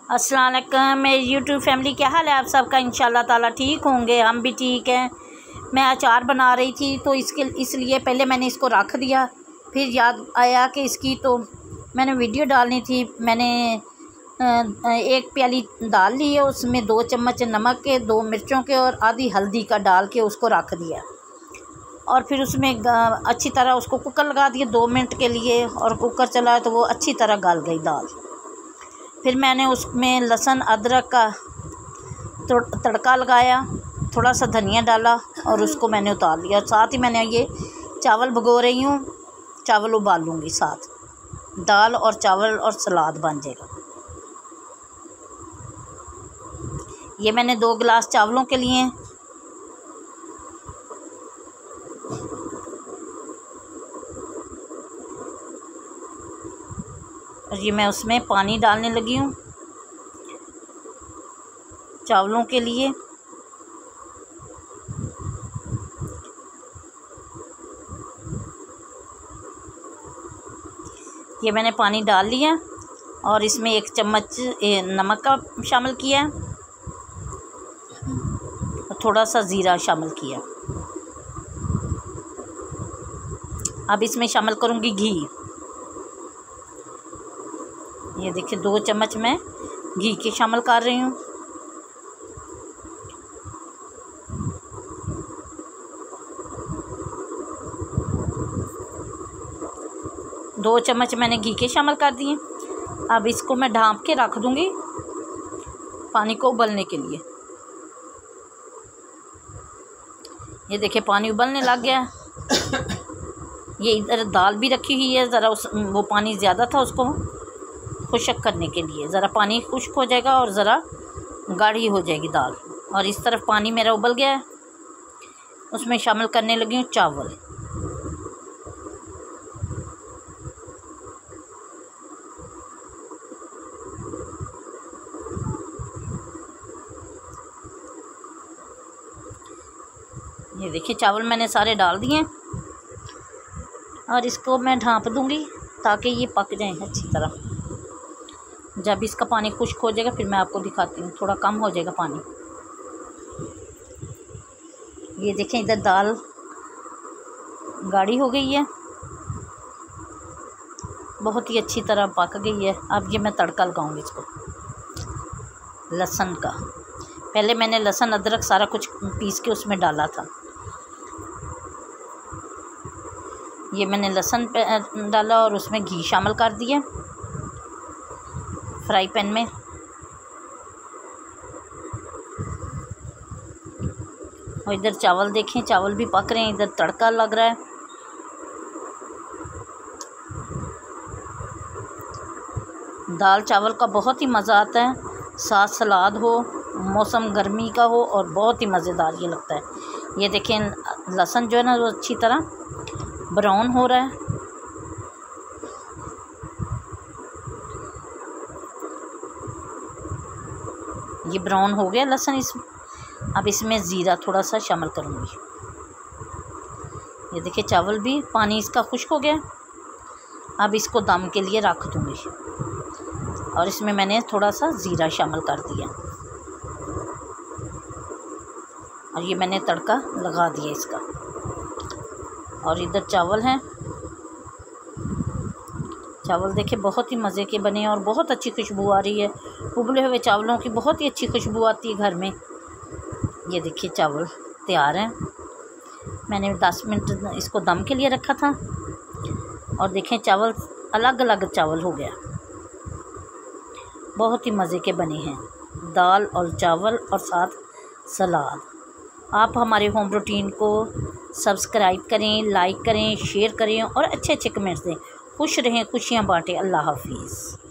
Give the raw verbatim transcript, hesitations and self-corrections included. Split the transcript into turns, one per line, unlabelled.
अस्सलाम वालेकुम मेरी यूट्यूब फैमिली, क्या हाल है आप सबका। इंशाल्लाह ताला ठीक होंगे, हम भी ठीक हैं। मैं अचार बना रही थी तो इसके इसलिए पहले मैंने इसको रख दिया, फिर याद आया कि इसकी तो मैंने वीडियो डालनी थी। मैंने एक प्याली दाल ली है, उसमें दो चम्मच नमक के, दो मिर्चों के और आधी हल्दी का डाल के उसको रख दिया और फिर उसमें अच्छी तरह उसको कुकर लगा दिया दो मिनट के लिए, और कुकर चलाया तो वो अच्छी तरह गल गई दाल। फिर मैंने उसमें लहसुन अदरक का तड़का लगाया, थोड़ा सा धनिया डाला और उसको मैंने उतार लिया। और साथ ही मैंने ये चावल भिगो रही हूँ, चावल उबाल लूँगी, साथ दाल और चावल और सलाद बन जाएगा। ये मैंने दो गिलास चावलों के लिए और ये मैं उसमें पानी डालने लगी हूँ चावलों के लिए। ये मैंने पानी डाल लिया और इसमें एक चम्मच नमक का शामिल किया और थोड़ा सा ज़ीरा शामिल किया। अब इसमें शामिल करूँगी घी। ये देखिए दो चम्मच मैं घी के शामिल कर रही हूँ। दो चम्मच मैंने घी के शामिल कर दिए। अब इसको मैं ढाँप के रख दूँगी पानी को उबलने के लिए। ये देखिए पानी उबलने लग गया। ये इधर दाल भी रखी हुई है, ज़रा उस वो पानी ज़्यादा था, उसको खुश्क करने के लिए ज़रा पानी खुश्क हो जाएगा और ज़रा गाढ़ी हो जाएगी दाल। और इस तरफ पानी मेरा उबल गया है, उसमें शामिल करने लगी हूँ चावल। ये देखिए चावल मैंने सारे डाल दिए और इसको मैं ढाँप दूँगी ताकि ये पक जाए अच्छी तरह। जब इसका पानी खुश्क हो जाएगा फिर मैं आपको दिखाती हूँ, थोड़ा कम हो जाएगा पानी। ये देखें इधर दाल गाढ़ी हो गई है, बहुत ही अच्छी तरह पक गई है। अब ये मैं तड़का लगाऊंगी इसको लहसुन का। पहले मैंने लहसुन अदरक सारा कुछ पीस के उसमें डाला था। ये मैंने लहसुन डाला और उसमें घी शामिल कर दिया फ्राई पैन में। और इधर चावल देखें, चावल भी पक रहे हैं, इधर तड़का लग रहा है। दाल चावल का बहुत ही मज़ा आता है, साथ सलाद हो, मौसम गर्मी का हो और बहुत ही मज़ेदार ये लगता है। ये देखें लहसुन जो है ना वो अच्छी तरह ब्राउन हो रहा है। ये ब्राउन हो गया लहसुन इसमें। अब इसमें ज़ीरा थोड़ा सा शामिल करूँगी। ये देखिए चावल भी पानी इसका खुश्क हो गया। अब इसको दम के लिए रख दूँगी और इसमें मैंने थोड़ा सा ज़ीरा शामिल कर दिया और ये मैंने तड़का लगा दिया इसका। और इधर चावल हैं, चावल देखिए बहुत ही मज़े के बने और बहुत अच्छी खुशबू आ रही है। उबले हुए चावलों की बहुत ही अच्छी खुशबू आती है घर में। ये देखिए चावल तैयार हैं। मैंने दस मिनट इसको दम के लिए रखा था और देखें चावल अलग अलग चावल हो गया, बहुत ही मज़े के बने हैं, दाल और चावल और साथ सलाद। आप हमारे होम रूटीन को सब्सक्राइब करें, लाइक करें, शेयर करें और अच्छे अच्छे कमेंट्स दें। खुश रहें, खुशियाँ बांटें। अल्लाह हाफिज़।